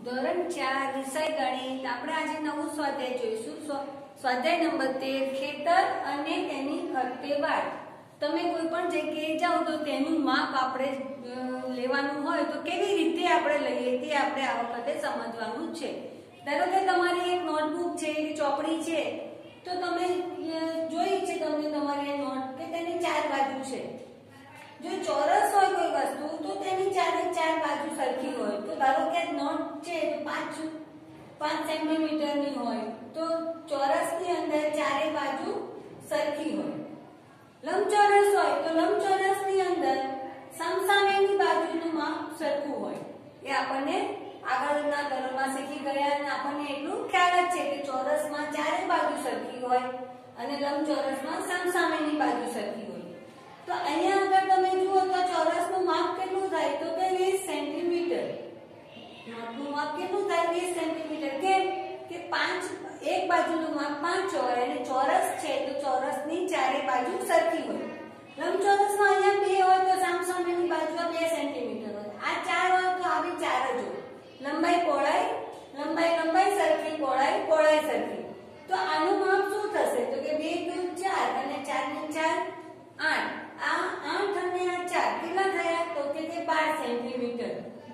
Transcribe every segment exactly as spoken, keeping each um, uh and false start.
ધોરણ ચાર વિષય ગણિત આપણે આજે નવું સ્વાધ્યાય જોઈશું. સ્વાધ્યાય નંબર તેર ખેતર અને તેની ફરતેવાડ. તમે કોઈ પણ જગ્યાએ જાઓ તો તેનું માપ આપણે લેવાનું હોય તો કેવી રીતે આપણે લઈએ તે આપણે આ વખતે સમજવાનું છે. ધારો કે તમારી એક નોટબુક છે કે ચોપડી છે તો તમે જોઈ છે તમને તમારી નોટ કે તેની ચાર બાજુ છે. જો ચોરસ હોય કોઈ વસ્તુ તો તેની ચારે ચાર બાજુ સરખી હોય. તો ધારો કે નોટ છે તો પાંચ પાંચ સેન્ટીમીટર ની હોય તો ચોરસ ની અંદર ચારે બાજુ સરખી હોય. લંબચોરસ હોય તો લંબચોરસ ની અંદર સમસામેની બાજુનું માપ સરખું હોય. એ આપણને આગળના ધોરણમાં શીખી ગયા અને આપણને એટલું ખ્યાલ જ છે કે ચોરસમાં ચારે બાજુ સરખી હોય અને લંબચોરસમાં સમસામેની બાજુ સરખી હોય. તો અહીંયા આગળ તમે જુઓ તો ચોરસનું માપ કેટલું થાય તો કે વીસ સેન્ટીમીટર. નોટનું માપ કેટલું થાય વીસ સેન્ટીમીટર. કેમ કે પાંચ એક બાજુનું માપ પાંચ હોય અને ચોરસ છે તો ચોરસની ચારે બાજુ સરખી હોય. લંબચોરસમાં અહીંયા બે હોય તો સામસામેની બાજુ બે સેન્ટીમીટર હોય. આ ચાર હોય તો આવી ચાર જ હોય. લંબાઈ પહોળાઈ લંબાઈ લંબાઈ સરખી પહોળાઈ પહોળાઈ સરખી. તો આનું માપ શું થશે તો કે બે દુ ચાર અને ચાર ને ચાર આઠ. આ આઠ અને આ ચાર કેટલા થયા તો કે તે બાર સેન્ટીમીટર.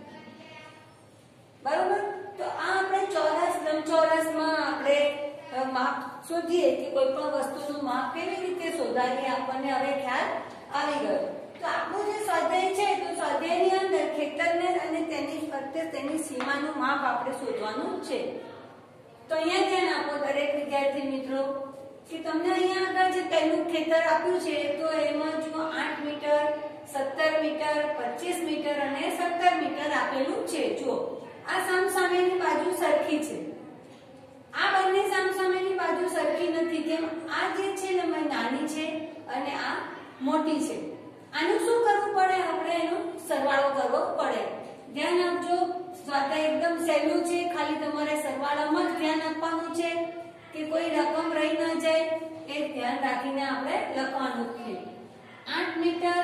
બરોબર. તો આ આપણે ચોરસ લંબચોરસમાં આપણે માપ શોધીએ કે કોઈ પણ વસ્તુનું માપ કેવી રીતે શોધાય આપણને હવે ખ્યાલ આવી ગયો. તો આપણું જે સ્વાધ્યાય છે તો સ્વાધ્યાયની અંદર ખેતરને અને તેની ફરતે તેની સીમાનું માપ આપણે શોધવાનું છે. તો અહીંયા ધ્યાન આપો દરેક વિદ્યાર્થી મિત્રો કે તમને અહીંયા આગળ જે પહેલું ખેતર આપ્યું છે તો એમાં જો આઠ મીટર સત્તર મીટર પચીસ મીટર અને સત્તર મીટર આપેલું છે. જો આ સામસામેની બાજુ સરખી છે. આ બંને સામસામેની બાજુ સરખી નથી. કેમ આ જે છે લંબાઈ નાની છે અને આ મોટી છે. આનું શું કરવું પડે આપણે એનો સરવાળો કરવો પડે. ધ્યાન આપજો સ્વાધ્યાય એકદમ સહેલું છે. ખાલી તમારે સરવાળામાં જ ધ્યાન આપવાનું છે કે કોઈ રકમ રહી ન જાય એ ધ્યાન રાખીને આપણે લખવાનું છે. આઠ મીટર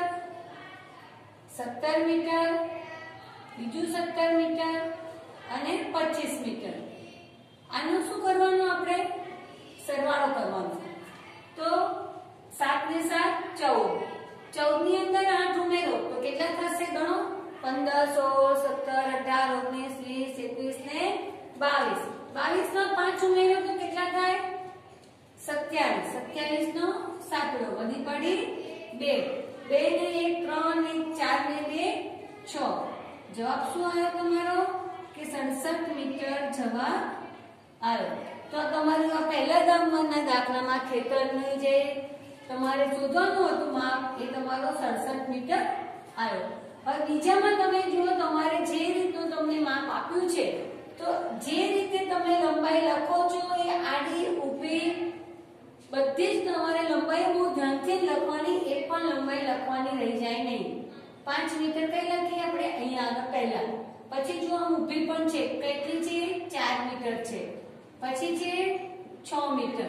સત્તર મીટર બીજું સત્તર મીટર અને પચીસ મીટર. આનું શું કરવાનું આપણે સરવાળો કરવાનો. તો સાત ને સાત ચૌદ. ચૌદ ની અંદર આઠ ઉમેરો તો કેટલા થશે ગણો. પંદર સોળ સત્તર અઢાર ઓગણીસ વીસ એકવીસ ને બાવીસ. બાવીસ માં પાંચ ઉમેરો તો કેટલા થાય સત્યાવીસ. સત્યાવીસ નો સાતડો વધી પડી બે. બે ને એક ત્રણ ને ચાર ને બે છ. જવાબ શું આવ્યો તમારો કે સડસઠ મીટર જવાબ આવ્યો. તો તમારું આ પહેલા નંબરના દાખલામાં ખેતરની જે તમારે શોધવાનું હતું માપ એ તમારો સડસઠ મીટર આવ્યો. હવે બીજામાં તમે જુઓ તમારે જે રીતનું તમને માપ આપ્યું છે તો જે રીતે તમે લંબાઈ લખો છો એ આડી ઊભી બધી જ તમારે લંબાઈ બહુ ધ્યાનથી લખવાની. એક પણ લંબાઈ લખવાની રહી જાય નહીં. પાંચ મીટર કઈ લખીએ આપણે અહીંયા આગળ પહેલા. પછી જો આમ ઊભી પણ છે કેટલી છે ચાર મીટર છે. પછી છે છ મીટર.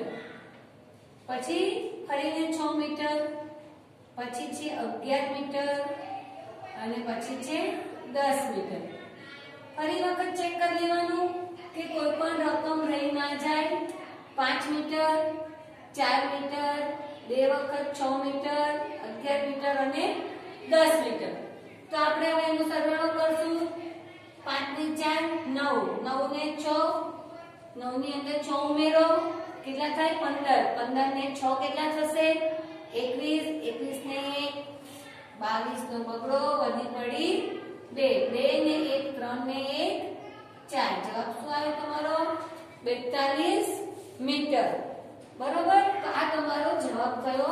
પછી ફરીને છ મીટર. પછી છે અગિયાર મીટર અને પછી છે દસ મીટર. ફરી વખત ચેક કરી લેવાનું કે કોઈ પણ રકમ રહી ના જાય. પાંચ મીટર ચાર મીટર બે વખત છ મીટર અગિયાર મીટર અને દસ મીટર. તો આપણે હવે એનો સરવાળો કરશું. પાંચ ને ચાર નવ. નવ ને છ નવ ની અંદર છ ઉમેરો કેટલા થાય પંદર. પંદર ને છ કેટલા થશે એકવીસ. એકવીસ ને એક બાવીસ નો બગડો વધી પડી બે. બે ને એક ત્રણ ને એક ચાર. જવાબ શું આવ્યો તમારો બેતાલીસ મીટર. બરોબર. તો આ તમારો જવાબ થયો.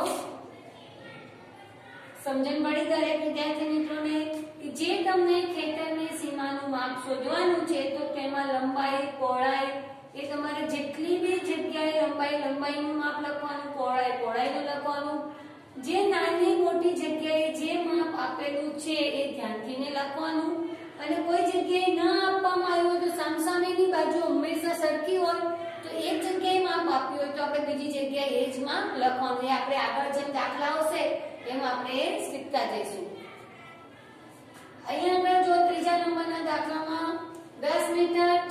સમજણ પડી દરેક વિદ્યાર્થી મિત્રોને કે જે તમને ખેતરની સીમાનું માપ શોધવાનું છે તો તેમાં લંબાઈ પહોળાઈ એ તમારે જેટલી બી જગ્યાએ લંબાઈ લંબાઈનું માપ લખવાનું પહોળાઈ પહોળાઈનું લખવાનું. જે નાની મોટી જગ્યાએ જે માપ આપેલું છે એ ધ્યાનથી લખવાનું. અને કોઈ જગ્યાએ ન આપવામાં આવ્યું તો સામસામેની બાજુ હંમેશા સરખી હોય તો એક જગ્યાએ માપ આપ્યું હોય તો આપણે બીજી જગ્યાએ એ જ માપ લખવાનું. એ આપણે આગળ જેમ દાખલા આવશે એમ આપણે એ શીખતા જઈશું. અહીંયા આપણે જો ત્રીજા નંબરના દાખલામાં દસ મીટર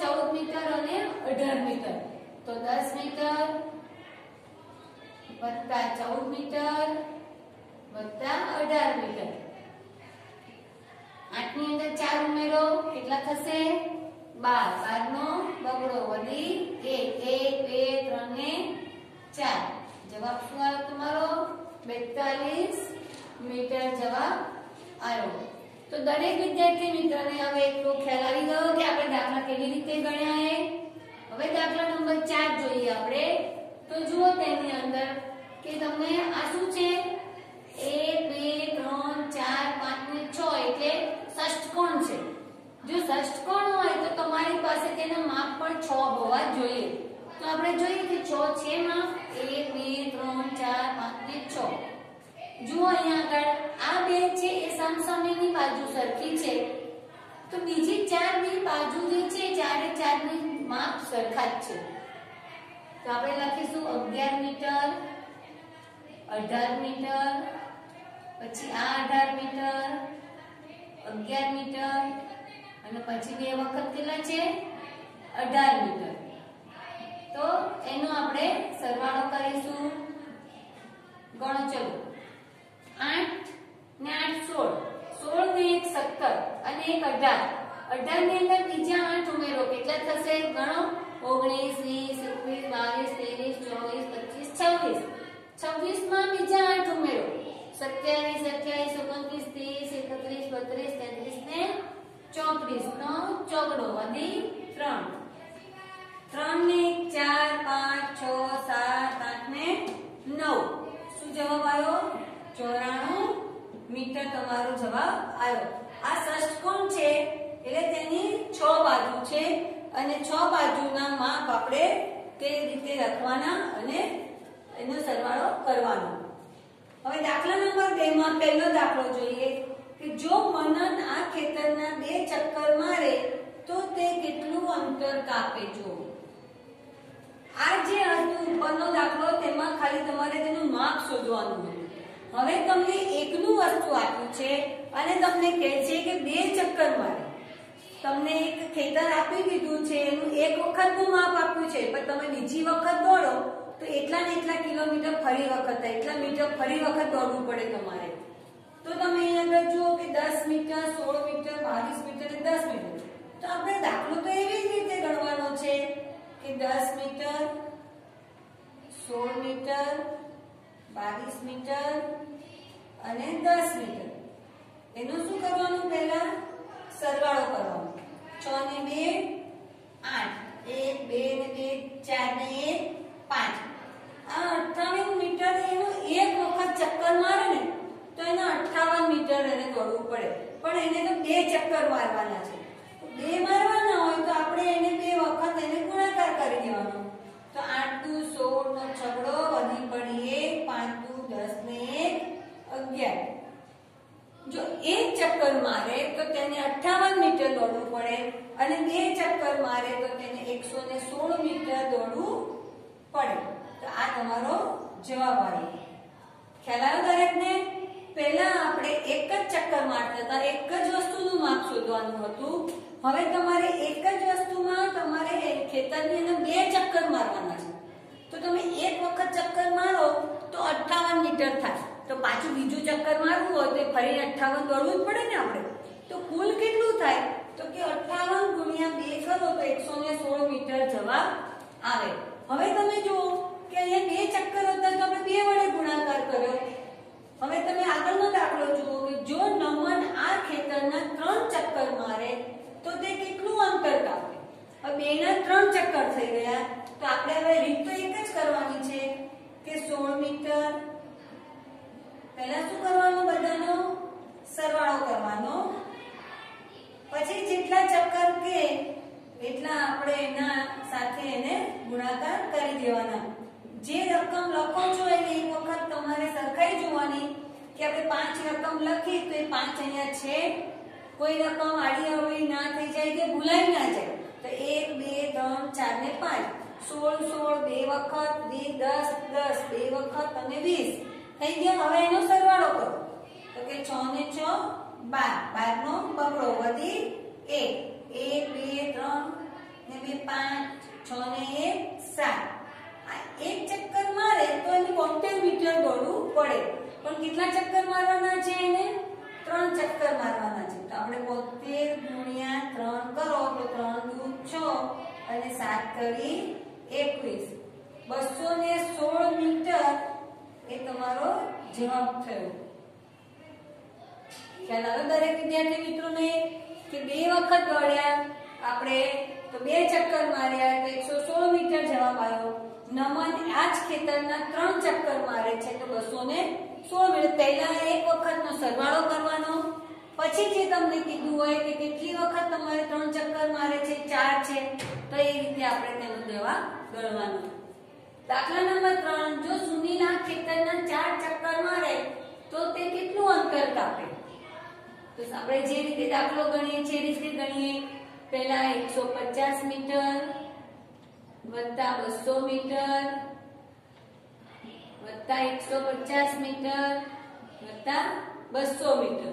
અઢાર મીટર, તો દસ મીટર વત્તા ચૌદ મીટર વત્તા અઢાર મીટર. આઠ ની અંદર ચાર ઉમેરો કેટલા થશે? બાર. બાર નો બગડો વધી એક. એક બે ત્રણ ને ચાર. જવાબ શું આવ્યો તમારો? બેતાલીસ મીટર જવાબ આવ્યો. તો દરેક વિદ્યાર્થી મિત્રને હવે એટલો ખ્યાલ આવી ગયો કે આપણે દાખલા કેવી રીતે ગણ્યા છે. હવે દાખલા નંબર ચાર જોઈએ આપણે. તો જુઓ તેની અંદર કે તમને આ શું છે? એક બે ત્રણ ચાર પાંચ ને છ એટલે ષષ્ઠકોણ છે. જો ષષ્ઠકોણ હોય તો તમારી પાસે તેના માપ પણ છ હોવા જોઈએ. તો આપણે જોઈએ કે છ છે માપ. એક બે ત્રણ ચાર પાંચ ને છ. જુઓ અહીંયા આગળ આ બે છે એ સામસામેની બાજુ સરખી છે, તો બીજી ચાર ની બાજુ જે છે ચારે ચાર ની માપ સરખા જ છે. તો આપણે લખીશું અગિયાર મીટર, અઢાર મીટર, પછી આ અઢાર મીટર, અગિયાર મીટર અને પછી બે વખત કેટલા છે? અઢાર મીટર. તો એનો આપણે સરવાળો કરીશું. ગણો ચલો. આઠ ને આઠ સોળ, સોળ ને એક સત્તર અને એક અઢાર. અઢાર ની અંદર બીજા આઠ ઉમેરો કેટલા થશે? ગણો. ઓગણીસ, વીસ, એકવીસ, બાવીસ, ત્રેવીસ, ચોવીસ, પચીસ, છવ્વીસ. છવ્વીસ માં બીજા આઠ ઉમેરો. સત્યાવીસ, અઠ્યાવીસ, ઓગણત્રીસ, ત્રીસ, એકત્રીસ, બત્રીસ, તેત્રીસ ને ચોત્રીસ નો ચોગડો વધી ત્રણ. ત્રણ ને ચાર, પાંચ, છ, સાત, આઠ ને નવ. શું જવાબ આવ્યો? ચોરાણું મીટર તમારો જવાબ આવ્યો. આ ષષ્ઠકોણ છે એટલે તેની છ બાજુ છે અને છ બાજુના માપ આપણે તે રીતે લખવાના અને એનો સરવાળો કરવાનો. હવે દાખલા નંબર બે માં પહેલો દાખલો જોઈએ કે જો મનન આ ખેતરના બે ચક્કર મારે તો તે કેટલું અંતર કાપે. જો આ જે હતું ઉપરનો દાખલો તેમાં ખાલી તમારે તેનું માપ શોધવાનું હતું. હવે તમને એકનું વસ્તુ આપ્યું છે અને તમને કહે છે કે બે ચક્કર મારે. તમને એક ખેતર આપી દીધું છે, એનું એક વખતનું માપ આપ્યું છે, પણ તમે બીજી વખત દોડો તો એટલા ને એટલા કિલોમીટર ફરી વખત એટલા મીટર ફરી વખત દોડવું પડે તમારે. તો તમે અહીંયા આગળ જુઓ કે દસ મીટર, સોળ મીટર, બાવીસ મીટર અને દસ મીટર. તો આપણે દાખલો તો એવી જ રીતે ગણવાનો છે કે દસ મીટર, સોળ મીટર, બાવીસ મીટર અને દસ મીટર. એનું શું કરવાનું? પહેલા સરવાળો કરવાનો. છ ને બે આઠ, એક બે ને બે ચાર ને એક પાંચ. આ અઠ્ઠાવન મીટર એનું એક વખત ચક્કર મારે ને તો એને અઠ્ઠાવન મીટર એને દોડવું પડે, પણ એને તો બે ચક્કર મારવાના છે. બે મારવાના હોય તો આપણે એને બે વખત એને ગુણાકાર કરી દેવાનો. તો આઠ દુ સોળ નો છગડો વધી પડી એક, પાંચ દુ દસ ને એક અગિયાર. જો એક ચક્કર મારે તો તેને અઠ્ઠાવન મીટર દોડવું પડે અને બે ચક્કર મારે તો તેને એકસો ને સોળ મીટર દોડવું પડે. તો આ તમારો જવાબ આવ્યો. ખ્યાલ આવ્યો દરેકને? પહેલા આપણે એક જ ચક્કર મારતા હતા, એક જ વસ્તુનું માપ શોધવાનું હતું. હવે તમારે એક જ વસ્તુમાં તમારે ખેતરની અંદર બે ચક્કર મારવાના છે. તો તમે એક વખત ચક્કર મારો તો અઠ્ઠાવન મીટર થાય. તો પાછું બીજું ચક્કર મારવું હોય તો ફરી અઠ્ઠાવન દોડવું જ પડે ને આપણે. તો કુલ કેટલું થાય? તો કે અઠ્ઠાવન ગુણ્યા બે કરો તો એકસો ને સોળ મીટર જવાબ આવે. હવે તમે જુઓ કે અહીંયા બે ચક્કર હતા તો આપણે બે વડે ગુણાકાર કર્યો. હવે તમે આગળનો દાખલો જુઓ કે જો નમન આ ખેતરના ત્રણ ચક્કર મારે તો તે કેટલું અંતર કાપે. હવે બે ના ત્રણ ચક્કર થઈ ગયા તો આપણે હવે રીત તો એક જ કરવાની છે કે સોળ મીટર. પહેલા શું કરવાનું? બધાનો સરવાળો કરવાનો. પછી જેટલા ચક્કર કે એટલા આપણે એના સાથે એને ગુણાકાર કરી દેવાના. જે રકમ લખો છો એને એક વખત તમારે સરખાઈ જોવાની કે આપણે પાંચ રકમ લખી તો એ પાંચ અહીંયા છે, કોઈ રકમ આડી અવળી ના થઈ જાય કે ભૂલાઈ ના જાય. તો એક બે ત્રણ ચાર ને પાંચ, સોળ સોળ બે વખત, વીસ દસ દસ બે વખત અને વીસ થઈ ગયા. હવે એનો સરવાળો કરો તો કે છ ને છ બાર, બાર નો બગડો વધી એક, એક બે ત્રણ ને બે પાંચ, છ ને એક સાત. આ એક ચક્કર મારે તો એને બોતેર મીટર દોડવું પડે. પણ કેટલા ચક્કર મારવાના છે એને? ત્રણ ચક્કર મારવાના છે. તો આપણે બોતેર ગુણ્યા ત્રણ કરો તો ત્રણ દુ છ અને સાત કરી એકવીસ. બસો ને સોળ મીટર એ તમારો જવાબ થયો. ખ્યાલ આવે દરેક વિદ્યાર્થી મિત્રોને કે બે વખત દોડ્યા આપણે તો બે ચક્કર માર્યા તો એકસો સોળ મીટર જવાબ આવ્યો. નમન આ જ ખેતરના ત્રણ ચક્કર મારે છે તો બસો ને સોળ મીટર. પહેલા એક વખતનો સરવાળો કરવાનો, પછી જે તમને કીધું હોય કે કેટલી વખત તમારે ત્રણ ચક્કર મારે છે, ચાર છે, તો એ રીતે આપણે તેનો જવાબ ગણવાનો. દાખલા નંબર ત્રણ, જો સુનિલ આ ખેતરના ચાર ચક્કર મારે તો તે કેટલું અંતર કાપે? તો આપણે જે રીતે દાખલો ગણીએ છીએ એ રીતે ગણીએ. પહેલા એકસો પચાસ મીટર વત્તા બસો મીટર વત્તા એકસો પચાસ મીટર વત્તા બસો મીટર.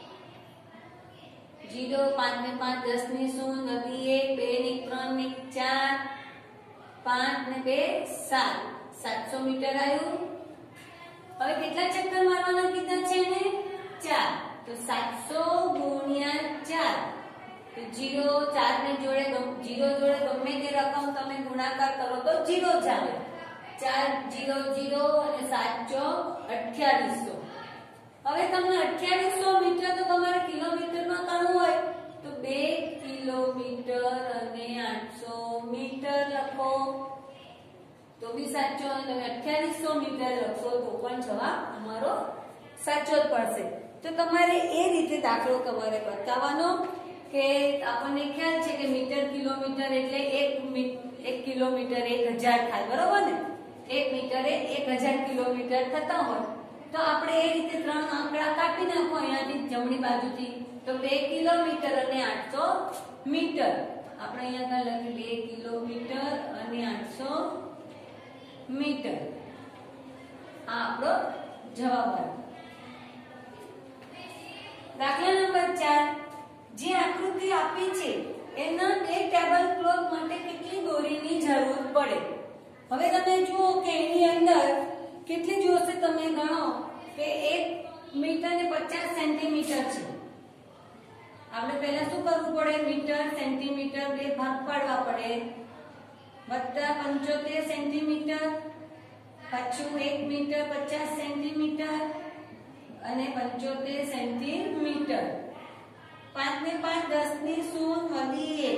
જીરો, પાંચ ને પાંચ દસ ની શૂન્ય, વધી એક, બે ને ત્રણ ને ચાર, પાંચ ને બે સાત, સાતસો મીટર આવ્યું. હવે કેટલા ચક્કર મારવાના કીધા છે ને? ચાર. તો સાતસો ગુણ્યા ચાર તો જીરો, ચાર ને જોડે જીરો જોડે ગમે તે રકમ તમે ગુણાકાર કરો તો જીરો જ આવે. ચાર જીરો જીરો અને સાત ચોક અઠ્યાવીસો. હવે તમને અઠ્યાવીસો મીટર તો તમારે કિલોમીટરમાં કરવું હોય તો બે કિલોમીટર અને આઠસો મીટર લખો તો બી સાચો. અને તમે અઠ્યાવીસો મીટર લખો તો પણ જવાબ તમારો સાચો જ પડશે. તો તમારે એ રીતે દાખલો તમારે બતાવવાનો કે આપણને ખ્યાલ છે કે મીટર કિલોમીટર એટલે એક એક કિલોમીટર એક હજાર થાય, બરોબર ને? એક મીટરે એક હજાર કિલોમીટર થતા હોય તો આપણે એ રીતે ત્રણ આંકડા કાપી નાખો અહીંયાથી જમણી બાજુથી. તો બે કિલોમીટર અને આઠસો મીટર. આપણે અહીંયા લખી બે કિલોમીટર અને આઠસો મીટર. આ આપણો જવાબ આવ્યો. દાખલા નંબર ચાર, જે આકૃતિ આપી છે એના બે ટેબલ ક્લોથ માટે કેટલી દોરીની જરૂર પડે? હવે તમે જુઓ કે એની અંદર કેટલી જોશે તમે ગણો કે એક મીટર ને પચાસ સેન્ટીમીટર છે. આપણે પહેલા શું કરવું પડે? મીટર સેન્ટીમીટર બે ભાગ પાડવા પડે વત્તા પંચોતેર સેન્ટીમીટર, પાછું એક મીટર પચાસ સેન્ટીમીટર અને પંચોતેર સેન્ટીમીટર. પાંચ ને પાંચ દસ ની શૂન્ય, વધી એક,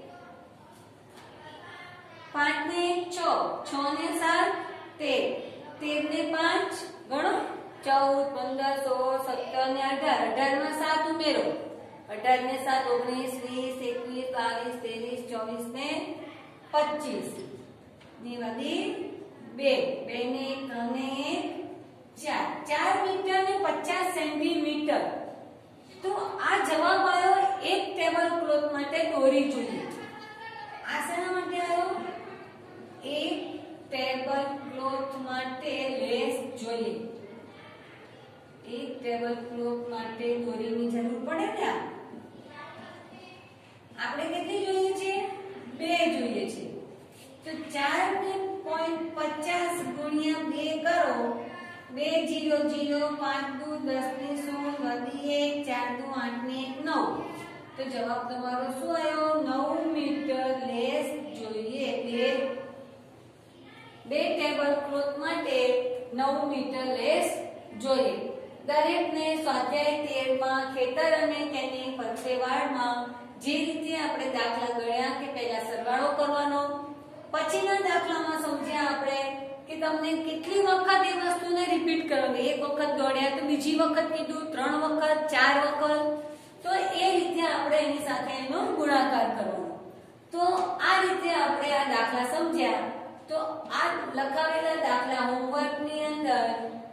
પાંચ ને એક છ, છ ને સાત તેર, તેર ને પાંચ ગણો ચૌદ, પંદર, સોળ, સત્તર ને અઢાર, અઢાર માં સાત ઉમેરો, અઢાર ને સાત ઓગણીસ, વીસ, એકવીસ, બાવીસ, ત્રેવીસ, ચોવીસ ને પચીસ ની વધી બે, બે ને એક, ત્રણ ને એક, ચાર, ચાર મીટર ને પચાસ સેન્ટીમીટર. તો આ જવાબ આવ્યો એક ટેબલ ક્લોથ માટે દોરી જોઈએ. આ શેના માટે આવ્યો? એક ટેબલ ક્લોથ માટે લેસ જોઈએ. એક ટેબલ ક્લોથ માટે દોરીની જરૂર પડે ને. આપણે કેટલી જોઈએ છે? બે જોઈએ છે. તો ચાર ને પોઈન્ટ પચાસ ગુણ્યા બે કરો, બે જીરો જીરો, પાંચ દુ દસ ની શૂન્ય, વધી એક, ચાર દુ આઠ ને એક નવ. તો જવાબ તમારો શું આવ્યો? નવ મીટર લેસ જોઈએ. બે બે ટેબલ ક્લોથ માટે નવ મીટર લેસ જોઈએ. દરેકને સ્વાધ્યાય તેર માં ખેતર અને તેની પરસેવાળમાં જે રીતે આપણે દાખલા ગણ્યા કે પહેલા સરવાળો કરવાનો, પછીના દાખલામાં સમજ્યા આપણે કે તમને કેટલી વખત એ વસ્તુને રિપીટ કરવાની. એક વખત દોડ્યા તો બીજી વખત કીધું, ત્રણ વખત, ચાર વખત. તો એ રીતે આપણે એની સાથે એનો ગુણાકાર કરવાનો. તો આ રીતે આપણે આ દાખલા સમજ્યા. તો આ લખાવેલા દાખલા હોમવર્કની અંદર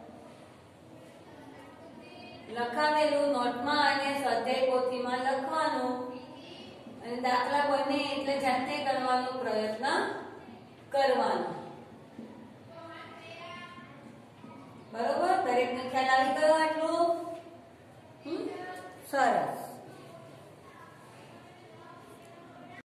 લખાવેલું નોટમાં અને સ્વાધ્યાય પોથીમાં લખવાનું અને દાખલા બને એટલે જાતે કરવાનો પ્રયત્ન કરવાનો. બરોબર? દરેકને ખ્યાલ આવી ગયો આટલું? સરસ.